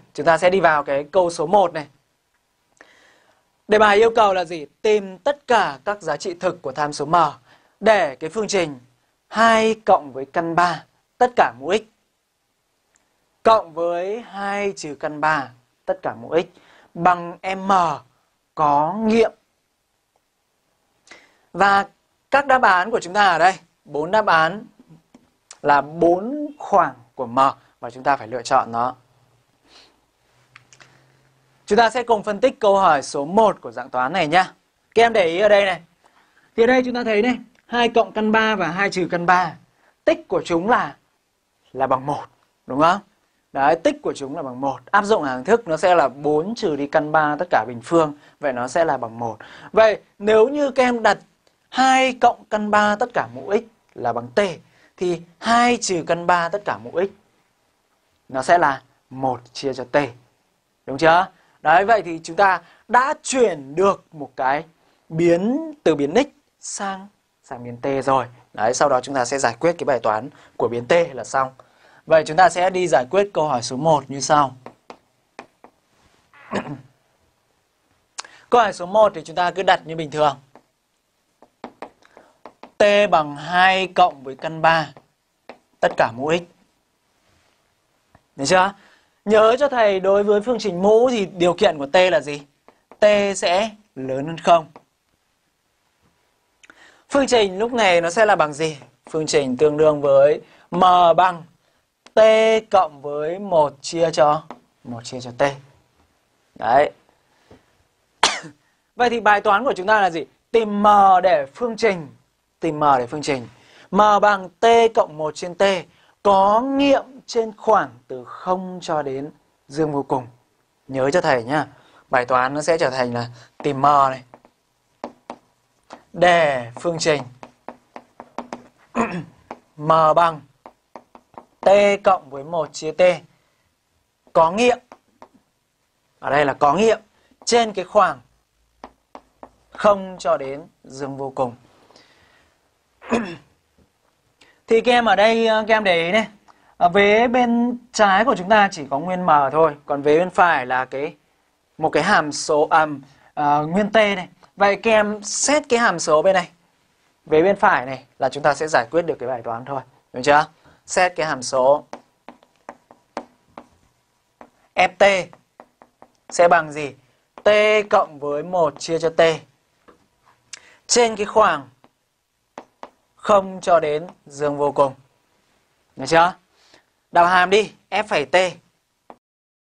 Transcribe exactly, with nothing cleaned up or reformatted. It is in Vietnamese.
Chúng ta sẽ đi vào cái câu số một này. Đề bài yêu cầu là gì? Tìm tất cả các giá trị thực của tham số m để cái phương trình hai cộng với căn ba tất cả mũ x cộng với hai trừ căn ba tất cả mũ x bằng m có nghiệm. Và các đáp án của chúng ta ở đây, bốn đáp án là bốn khoảng của m và chúng ta phải lựa chọn nó. Chúng ta sẽ cùng phân tích câu hỏi số một của dạng toán này nhá. Các em để ý ở đây này. Thì ở đây chúng ta thấy này, hai cộng căn ba và hai trừ căn ba, tích của chúng là là bằng một, đúng không? Đấy, tích của chúng là bằng một. Áp dụng hằng thức nó sẽ là bốn trừ đi căn ba tất cả bình phương, vậy nó sẽ là bằng một. Vậy nếu như các em đặt hai cộng căn ba tất cả mũ x là bằng t thì hai trừ căn ba tất cả mũ x nó sẽ là một chia cho t. Đúng chưa? Đấy, vậy thì chúng ta đã chuyển được một cái biến từ biến x sang sang biến t rồi. Đấy, sau đó chúng ta sẽ giải quyết cái bài toán của biến t là xong. Vậy chúng ta sẽ đi giải quyết câu hỏi số một như sau. Câu hỏi số một thì chúng ta cứ đặt như bình thường. T bằng hai cộng với căn ba tất cả mũ x. Được chưa? Nhớ cho thầy đối với phương trình mũ thì điều kiện của t là gì? T sẽ lớn hơn không. Phương trình lúc này nó sẽ là bằng gì? Phương trình tương đương với m bằng t cộng với một chia cho một chia cho t. Đấy. Vậy thì bài toán của chúng ta là gì? Tìm m để phương trình. Tìm m để phương trình. M bằng t cộng một trên t có nghiệm trên khoảng từ không cho đến dương vô cùng. Nhớ cho thầy nhá. Bài toán nó sẽ trở thành là tìm m này. Để phương trình m bằng t cộng với một chia t có nghiệm. Ở đây là có nghiệm trên cái khoảng không cho đến dương vô cùng. Thì các em ở đây, các em để ý này, ở vế bên trái của chúng ta chỉ có nguyên m thôi, còn vế bên phải là cái một cái hàm số um, uh, nguyên t này. Vậy các em xét cái hàm số bên này, vế bên phải này là chúng ta sẽ giải quyết được cái bài toán thôi, đúng chưa? Xét cái hàm số ft sẽ bằng gì? T cộng với một chia cho t trên cái khoảng không cho đến dương vô cùng. Được chưa? Đào hàm đi, f phẩy t